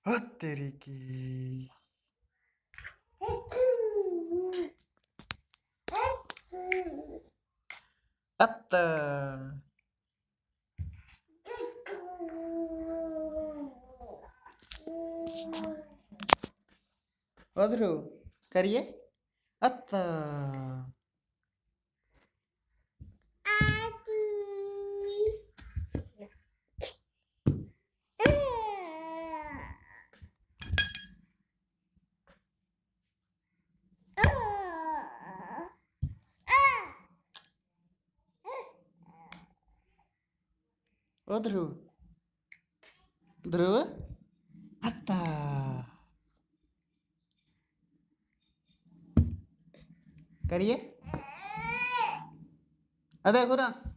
ओ तेरी की अत्त ಹೋದ್ರು ಕರಿಯೆ ಅತ್ತ ಹೋದ್ರು ಧ್ರುವ ಅತ್ತ करिए अरे गुरा